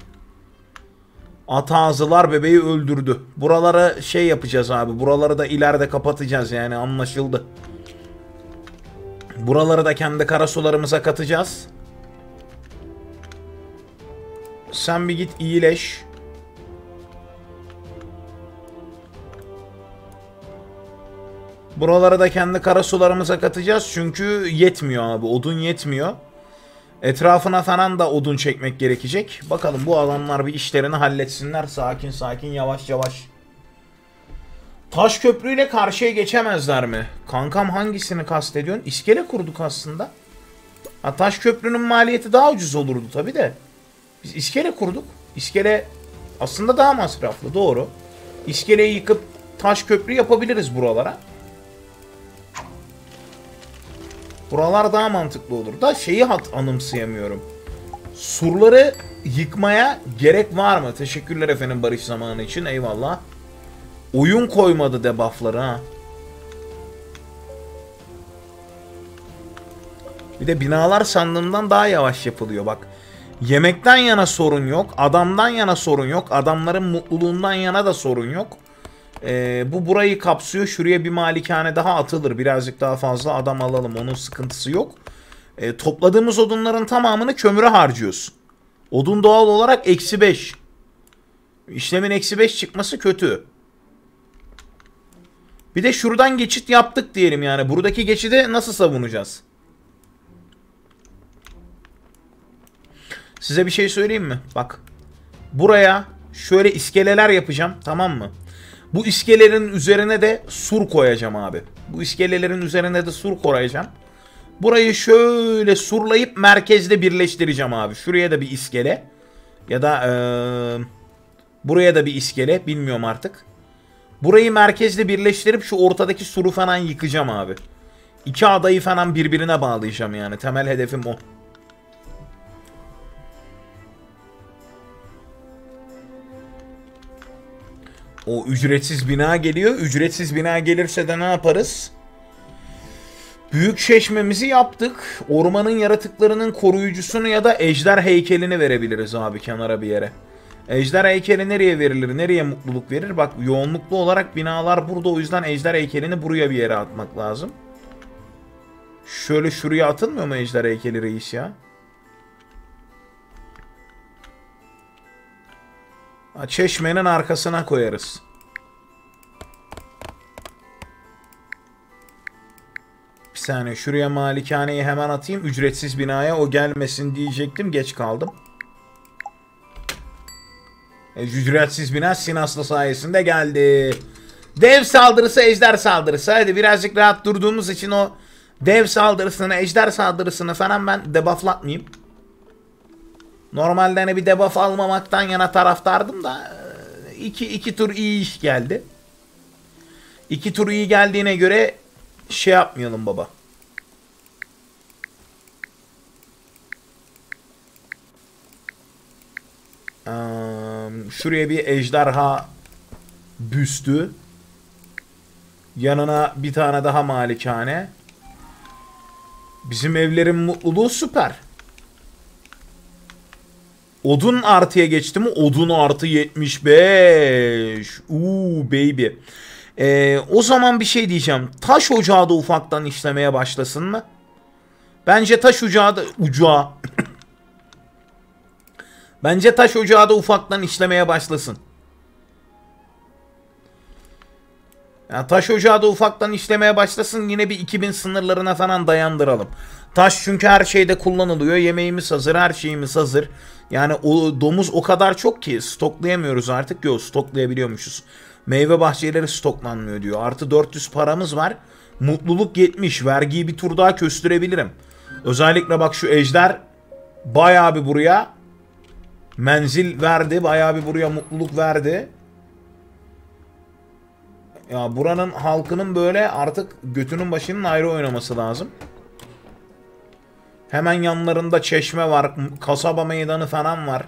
At ağzılar bebeği öldürdü. Buralara şey yapacağız abi. Buraları da ileride kapatacağız yani, anlaşıldı. Buraları da kendi karasularımıza katacağız. Sen bir git iyileş. Buraları da kendi karasularımıza katacağız. Çünkü yetmiyor abi. Odun yetmiyor. Etrafına falan da odun çekmek gerekecek. Bakalım bu adamlar bir işlerini halletsinler. Sakin sakin, yavaş yavaş. Taş köprüyle karşıya geçemezler mi? Kankam hangisini kastediyorsun? İskele kurduk aslında. Ha, taş köprünün maliyeti daha ucuz olurdu tabi de. Biz iskele kurduk. İskele aslında daha masraflı, doğru. İskeleyi yıkıp taş köprü yapabiliriz buralara. Buralar daha mantıklı olur da şeyi hat anımsayamıyorum. Surları yıkmaya gerek var mı? Teşekkürler efendim barış zamanı için, eyvallah. Oyun koymadı debuffları ha. Bir de binalar sandığımdan daha yavaş yapılıyor bak. Yemekten yana sorun yok. Adamdan yana sorun yok. Adamların mutluluğundan yana da sorun yok. Ee, bu burayı kapsıyor. Şuraya bir malikane daha atılır. Birazcık daha fazla adam alalım. Onun sıkıntısı yok. Ee, topladığımız odunların tamamını kömüre harcıyoruz. Odun doğal olarak eksi beş. İşlemin eksi beş çıkması kötü. Bir de şuradan geçit yaptık diyelim yani. Buradaki geçidi nasıl savunacağız? Size bir şey söyleyeyim mi? Bak. Buraya şöyle iskeleler yapacağım. Tamam mı? Bu iskelelerin üzerine de sur koyacağım abi. Bu iskelelerin üzerine de sur koyacağım. Burayı şöyle surlayıp merkezde birleştireceğim abi. Şuraya da bir iskele. Ya da ee, buraya da bir iskele. Bilmiyorum artık. Burayı merkezde birleştirip şu ortadaki suru falan yıkacağım abi. İki adayı falan birbirine bağlayacağım yani. Temel hedefim o. O ücretsiz bina geliyor. Ücretsiz bina gelirse de ne yaparız? Büyük çeşmemizi yaptık. Ormanın yaratıklarının koruyucusunu ya da ejder heykelini verebiliriz abi kenara bir yere. Ejder heykeli nereye verilir? Nereye mutluluk verir? Bak yoğunluklu olarak binalar burada. O yüzden ejder heykelini buraya bir yere atmak lazım. Şöyle şuraya atılmıyor mu ejder heykeli reis ya? Çeşmenin arkasına koyarız. Bir saniye şuraya malikaneyi hemen atayım. Ücretsiz binaya o gelmesin diyecektim. Geç kaldım. E, ücretsiz bina Sinaslı sayesinde geldi. Dev saldırısı, ejder saldırısı. Hadi birazcık rahat durduğumuz için o dev saldırısını, ejder saldırısını falan ben debufflatmayayım. Normalde hani bir debuff almamaktan yana taraftardım da iki, iki tur iyi iş geldi. İki tur iyi geldiğine göre şey yapmayalım baba. Ee, şuraya bir ejderha büstü. Yanına bir tane daha malikane. Bizim evlerin mutluluğu süper. Odun artıya geçti mi? Odun artı yetmiş beş. Uuu baby. Ee, o zaman bir şey diyeceğim. Taş ocağı da ufaktan işlemeye başlasın mı? Bence taş ocağı da... Ucağı. Bence taş ocağı da ufaktan işlemeye başlasın. Yani taş ocağı da ufaktan işlemeye başlasın. Yine bir iki bin sınırlarına falan dayandıralım. Taş çünkü her şeyde kullanılıyor. Yemeğimiz hazır, her şeyimiz hazır. Yani o domuz o kadar çok ki stoklayamıyoruz artık. Yok, stoklayabiliyormuşuz. Meyve bahçeleri stoklanmıyor diyor. Artı dört yüz paramız var. Mutluluk yetmiş. Vergiyi bir tur daha köstürebilirim. Özellikle bak şu ejder bayağı bir buraya menzil verdi. Bayağı bir buraya mutluluk verdi. Ya buranın halkının böyle artık götünün başının ayrı oynaması lazım. Hemen yanlarında çeşme var. Kasaba meydanı falan var.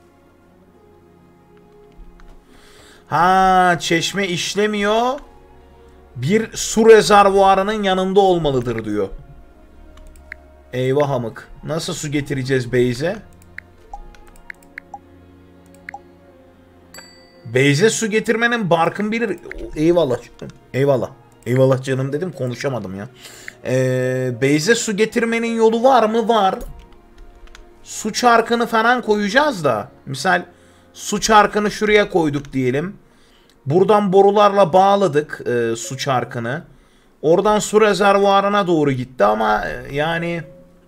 Ha, çeşme işlemiyor. Bir su rezervuarının yanında olmalıdır diyor. Eyvah amık. Nasıl su getireceğiz Beyze? Beyze su getirmenin barkın bilir. Eyvallah. Eyvallah. Eyvallah canım dedim, konuşamadım ya. Ee, Beyze su getirmenin yolu var mı? Var. Su çarkını falan koyacağız da. Misal su çarkını şuraya koyduk diyelim. Buradan borularla bağladık e, su çarkını. Oradan su rezervuarına doğru gitti ama e, yani...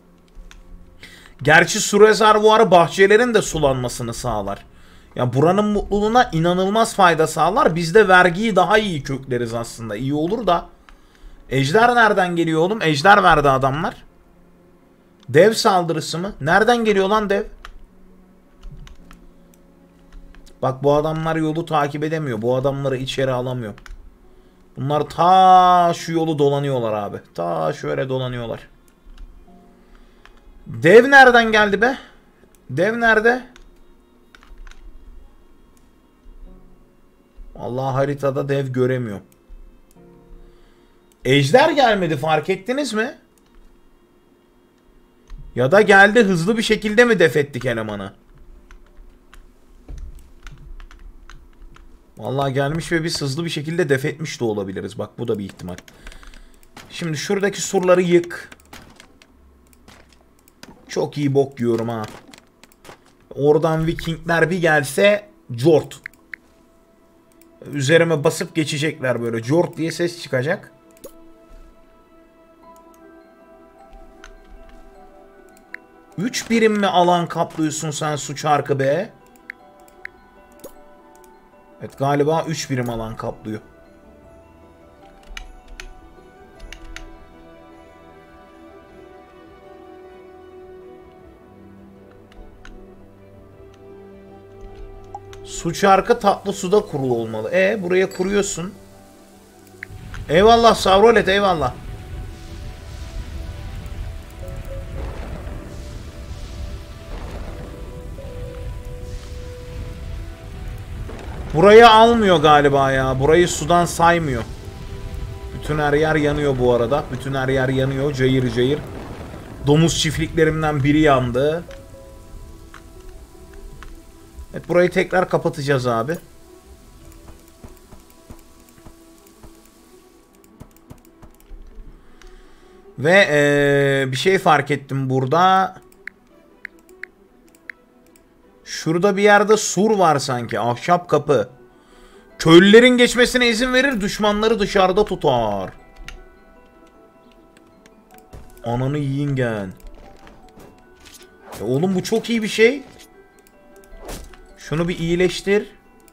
Gerçi su rezervuarı bahçelerin de sulanmasını sağlar. Ya buranın mutluluğuna inanılmaz fayda sağlar. Biz de vergiyi daha iyi kökleriz aslında. İyi olur da. Ejder nereden geliyor oğlum? Ejder verdi adamlar. Dev saldırısı mı? Nereden geliyor lan dev? Bak bu adamlar yolu takip edemiyor. Bu adamları içeri alamıyor. Bunlar ta şu yolu dolanıyorlar abi. Ta şöyle dolanıyorlar. Dev nereden geldi be? Dev nerede? Vallahi haritada dev göremiyor. Ejder gelmedi, fark ettiniz mi? Ya da geldi, hızlı bir şekilde mi def ettik elemanı? Vallahi gelmiş ve biz hızlı bir şekilde def etmiş de olabiliriz. Bak bu da bir ihtimal. Şimdi şuradaki surları yık. Çok iyi bok yiyorum ha. Oradan Vikingler bir gelse cort. Üzerime basıp geçecekler böyle. Cort diye ses çıkacak. Üç birim mi alan kaplıyorsun sen su çarkı be? Evet galiba üç birim alan kaplıyor. Su çarkı tatlı suda kurulu olmalı. E buraya kuruyorsun. Eyvallah Savrolet, eyvallah. Burayı almıyor galiba ya. Burayı sudan saymıyor. Bütün her yer yanıyor bu arada. Bütün her yer yanıyor. Cayır cayır. Domuz çiftliklerimden biri yandı. Evet, burayı tekrar kapatacağız abi. Ve ee, bir şey fark ettim burada. Şurada bir yerde sur var sanki. Ahşap kapı. Köylülerin geçmesine izin verir, düşmanları dışarıda tutar. Ananı yingen. E oğlum bu çok iyi bir şey. Şunu bir iyileştir.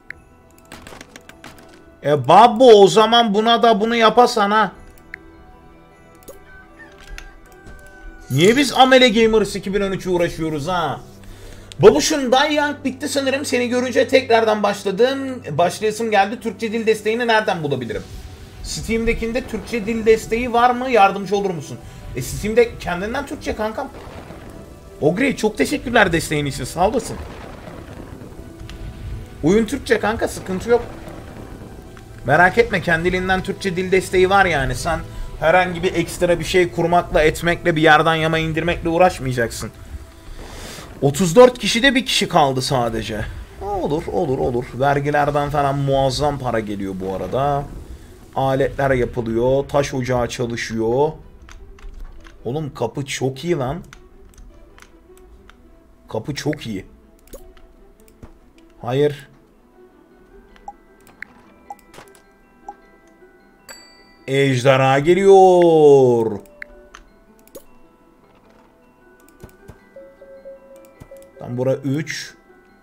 E babu o zaman buna da bunu yapasana. Niye biz Amele Gamers iki bin on üç uğraşıyoruz ha? Babuş'un Die Young bitti sanırım. Seni görünce tekrardan başladım. Başlayasım geldi. Türkçe dil desteğini nereden bulabilirim? Steam'dekinde Türkçe dil desteği var mı? Yardımcı olur musun? E Steam'de kendinden Türkçe kankam. Ogre çok teşekkürler desteğin için. Sağ olasın. Oyun Türkçe kanka, sıkıntı yok. Merak etme, kendiliğinden Türkçe dil desteği var yani. Sen herhangi bir ekstra bir şey kurmakla, etmekle, bir yerden yama indirmekle uğraşmayacaksın. otuz dört kişide bir kişi kaldı sadece. Olur olur olur. Vergilerden falan muazzam para geliyor bu arada. Aletler yapılıyor. Taş ocağı çalışıyor. Oğlum kapı çok iyi lan. Kapı çok iyi. Hayır. Ejderha geliyor. Tam bura üç.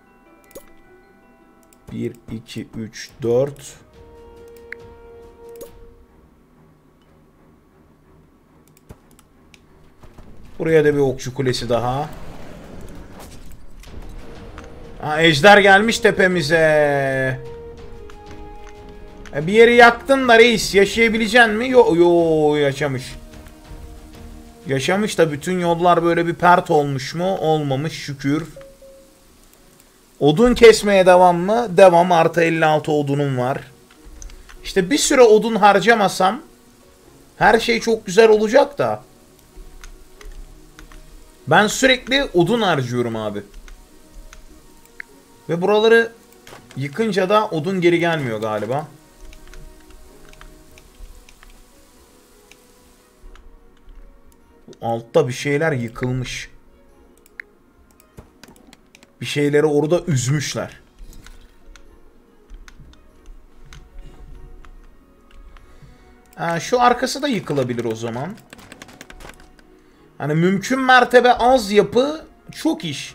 bir, iki, üç, dört. Buraya da bir okçu kulesi daha. Ha, ejder gelmiş tepemize. E, bir yeri yaktın da reis, yaşayabilecek mi? Yo yo, yaşamış. Yaşamış da bütün yollar böyle bir pert olmuş mu? Olmamış şükür. Odun kesmeye devam mı? Devam. Artı elli altı odunum var. İşte bir süre odun harcamasam her şey çok güzel olacak da. Ben sürekli odun harcıyorum abi. Ve buraları yıkınca da odun geri gelmiyor galiba. Altta bir şeyler yıkılmış. Bir şeyleri orada üzmüşler. Ha, şu arkası da yıkılabilir o zaman. Hani mümkün mertebe az yapı, çok iş.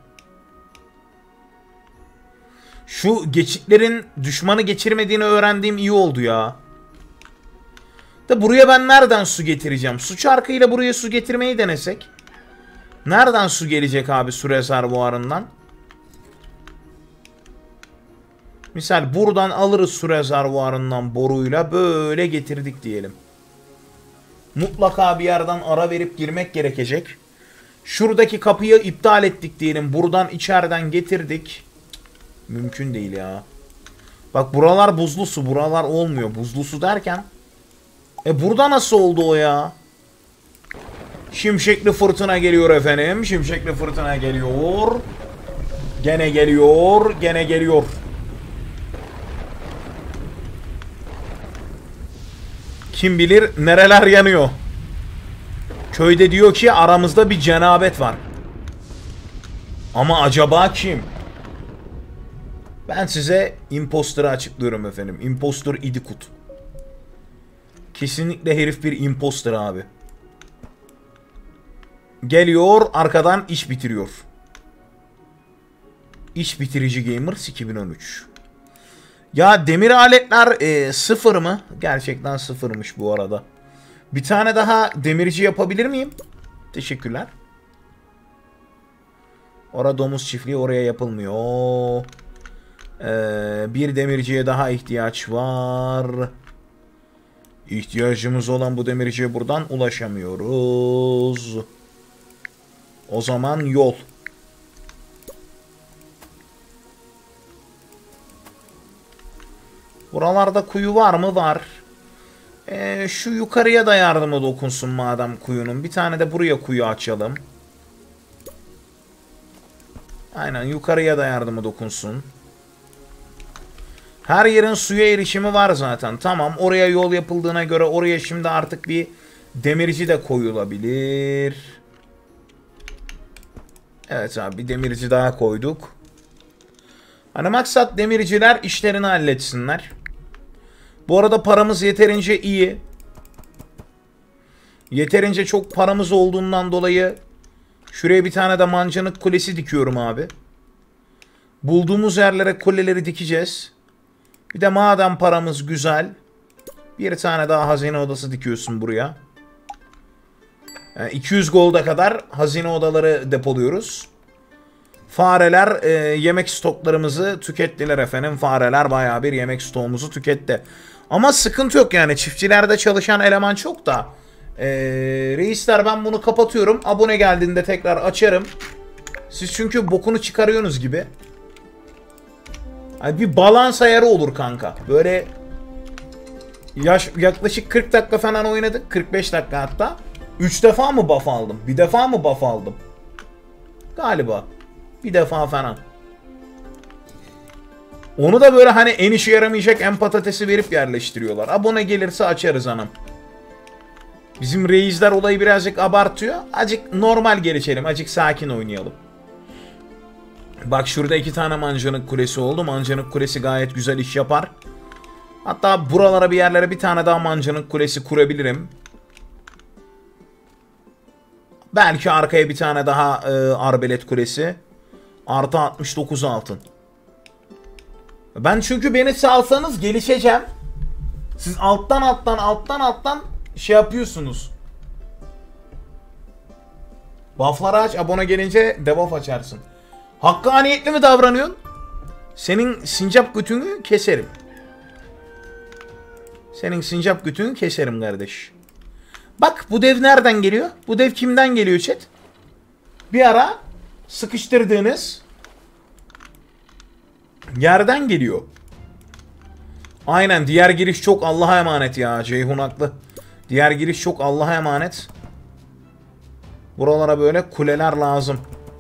Şu geçitlerin düşmanı geçirmediğini öğrendiğim iyi oldu ya. Da buraya ben nereden su getireceğim? Su çarkıyla buraya su getirmeyi denesek. Nereden su gelecek abi su rezervuarından? Misal buradan alırız su rezervuarından boruyla böyle getirdik diyelim. Mutlaka bir yerden ara verip girmek gerekecek. Şuradaki kapıyı iptal ettik diyelim. Buradan içeriden getirdik. Mümkün değil ya. Bak buralar buzlu su. Buralar olmuyor. Buzlu su derken. E burada nasıl oldu o ya? Şimşekli fırtına geliyor efendim. Şimşekli fırtına geliyor. Gene geliyor. Gene geliyor. Kim bilir nereler yanıyor. Köyde diyor ki aramızda bir cenabet var. Ama acaba kim? Ben size imposter'ı açıklıyorum efendim. Imposter idikut. Kesinlikle herif bir imposter abi. Geliyor arkadan iş bitiriyor. İş bitirici Gamers iki bin on üç. Ya demir aletler e, sıfır mı? Gerçekten sıfırmış bu arada. Bir tane daha demirci yapabilir miyim? Teşekkürler. Orada domuz çiftliği, oraya yapılmıyor. Ee, bir demirciye daha ihtiyaç var. İhtiyacımız olan bu demirciye buradan ulaşamıyoruz. O zaman yol. Buralarda kuyu var mı? Var. Ee, şu yukarıya da yardımı dokunsun madem kuyunun. Bir tane de buraya kuyu açalım. Aynen, yukarıya da yardımı dokunsun. Her yerin suya erişimi var zaten. Tamam, oraya yol yapıldığına göre oraya şimdi artık bir demirci de koyulabilir. Evet abi, bir demirci daha koyduk. Hani maksat demirciler işlerini halletsinler. Bu arada paramız yeterince iyi. Yeterince çok paramız olduğundan dolayı şuraya bir tane de mancınık kulesi dikiyorum abi. Bulduğumuz yerlere kuleleri dikeceğiz. Bir de madem paramız güzel, bir tane daha hazine odası dikiyorsun buraya. Yani iki yüz golda kadar hazine odaları depoluyoruz. Fareler e, yemek stoklarımızı tükettiler efendim. Fareler bayağı bir yemek stoğumuzu tüketti. Ama sıkıntı yok yani. Çiftçilerde çalışan eleman çok da. E, reisler, ben bunu kapatıyorum. Abone geldiğinde tekrar açarım. Siz çünkü bokunu çıkarıyorsunuz gibi. Yani bir balans ayarı olur kanka. Böyle yaş, yaklaşık kırk dakika falan oynadık. kırk beş dakika hatta. üç defa mı buff aldım? Bir defa mı buff aldım? Galiba. Bir defa falan. Onu da böyle hani en işe yaramayacak en patatesi verip yerleştiriyorlar. Abone gelirse açarız anam. Bizim reisler olayı birazcık abartıyor. Acık normal geçelim. Acık sakin oynayalım. Bak şurada iki tane mancınık kulesi oldu. Mancınık kulesi gayet güzel iş yapar. Hatta buralara bir yerlere bir tane daha mancınık kulesi kurabilirim. Belki arkaya bir tane daha e, arbelet kulesi. Artı altmış dokuz altın. Ben çünkü beni salsanız gelişeceğim. Siz alttan alttan alttan alttan şey yapıyorsunuz. Buff'ları aç, abone gelince debuff açarsın. Hakkaniyetli mi davranıyorsun? Senin sincap götünü keserim. Senin sincap götünü keserim kardeş. Bak bu dev nereden geliyor? Bu dev kimden geliyor chat? Bir ara sıkıştırdığınız yerden geliyor. Aynen, diğer giriş çok Allah'a emanet ya. Ceyhun haklı. Diğer giriş çok Allah'a emanet. Buralara böyle kuleler lazım.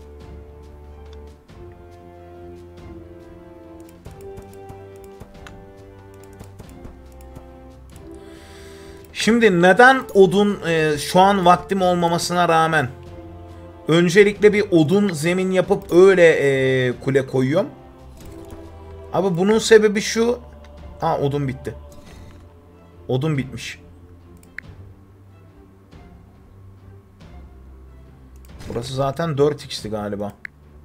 Şimdi neden odun e, şu an vaktim olmamasına rağmen öncelikle bir odun zemin yapıp öyle e, kule koyuyorum. Abi bunun sebebi şu. Ha, odun bitti. Odun bitmiş. Burası zaten dört x'ti galiba.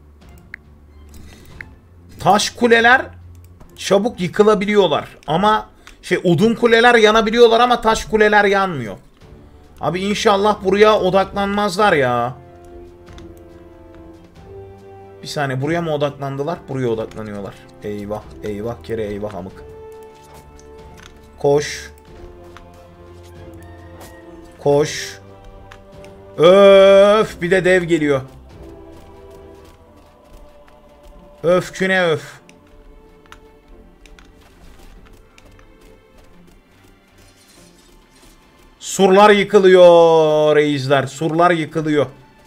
Taş kuleler çabuk yıkılabiliyorlar. Ama şey, odun kuleler yanabiliyorlar ama taş kuleler yanmıyor. Abi inşallah buraya odaklanmazlar ya. Bir saniye, buraya mı odaklandılar? Buraya odaklanıyorlar. Eyvah eyvah kere eyvah amık. Koş. Koş. Öf, bir de dev geliyor. Öf küne öf. Surlar yıkılıyor reisler. Surlar yıkılıyor.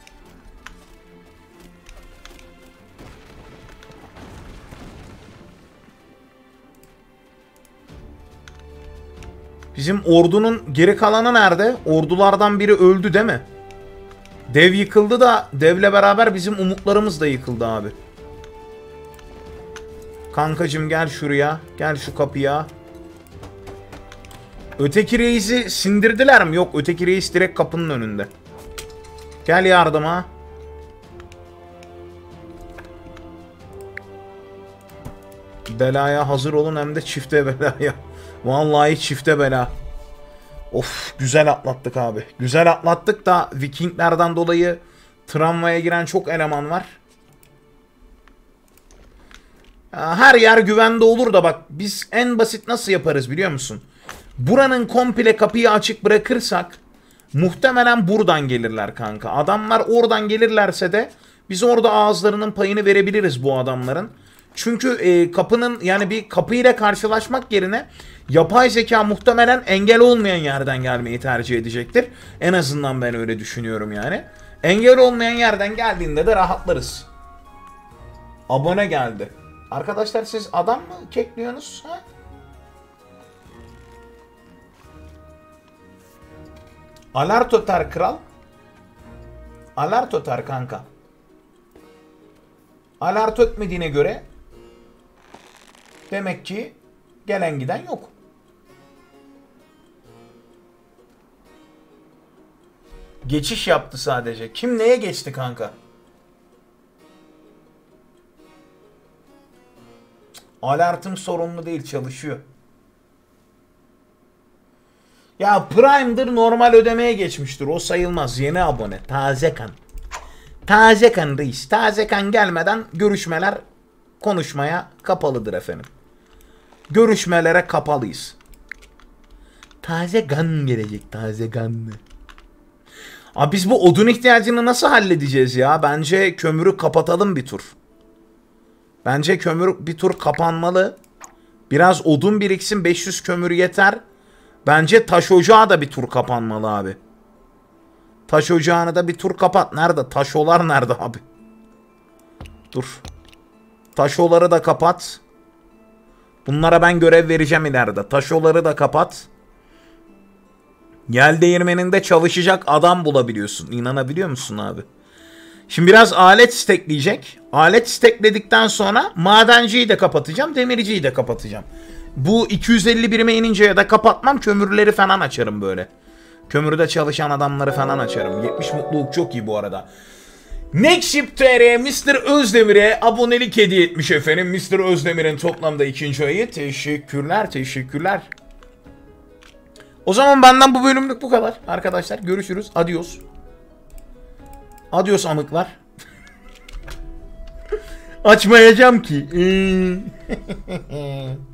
Bizim ordunun geri kalanı nerede? Ordulardan biri öldü değil mi? Dev yıkıldı da devle beraber bizim umutlarımız da yıkıldı abi. Kankacım gel şuraya. Gel şu kapıya. Öteki reisi sindirdiler mi? Yok, öteki reis direkt kapının önünde. Gel yardıma. Belaya hazır olun, hem de çifte belaya. Vallahi çifte bela. Of, güzel atlattık abi. Güzel atlattık da Vikinglerden dolayı travmaya giren çok eleman var. Her yer güvende olur da bak, biz en basit nasıl yaparız biliyor musun? Buranın komple kapıyı açık bırakırsak muhtemelen buradan gelirler kanka. Adamlar oradan gelirlerse de biz orada ağızlarının payını verebiliriz bu adamların. Çünkü e, kapının, yani bir kapıyla karşılaşmak yerine yapay zeka muhtemelen engel olmayan yerden gelmeyi tercih edecektir. En azından ben öyle düşünüyorum yani. Engel olmayan yerden geldiğinde de rahatlarız. Abone geldi. Arkadaşlar siz adam mı kekliyorsunuz? Ha? Alartoter kral. Alartoter kanka. Alart ötmediğine göre demek ki gelen giden yok. Geçiş yaptı sadece. Kim neye geçti kanka? Alartım sorunlu değil, çalışıyor. Ya Prime'dır, normal ödemeye geçmiştir. O sayılmaz. Yeni abone. Taze kan. Taze kan reis. Taze kan gelmeden görüşmeler konuşmaya kapalıdır efendim. Görüşmelere kapalıyız. Taze kan gelecek. Taze kan. Abi biz bu odun ihtiyacını nasıl halledeceğiz ya? Bence kömürü kapatalım bir tur. Bence kömür bir tur kapanmalı. Biraz odun biriksin. beş yüz kömür yeter. Bence taş ocağı da bir tur kapanmalı abi. Taş ocağını da bir tur kapat. Nerede? Taşolar nerede abi? Dur. Taşoları da kapat. Bunlara ben görev vereceğim ileride. Taşoları da kapat. Yel değirmeninde çalışacak adam bulabiliyorsun. İnanabiliyor musun abi? Şimdi biraz alet stekleyecek. Alet stekledikten sonra madenciyi de kapatacağım. Demirciyi de kapatacağım. Bu iki yüz elli birime ininceye de kapatmam. Kömürleri falan açarım böyle. Kömürde çalışan adamları falan açarım. yetmiş mutluluk çok iyi bu arada. Nextship T R mister Özdemir'e abonelik hediye etmiş efendim. mister Özdemir'in toplamda ikinci ayı. Teşekkürler, teşekkürler. O zaman benden bu bölümlük bu kadar arkadaşlar. Görüşürüz. Adios. Adios amıklar. Açmayacağım ki.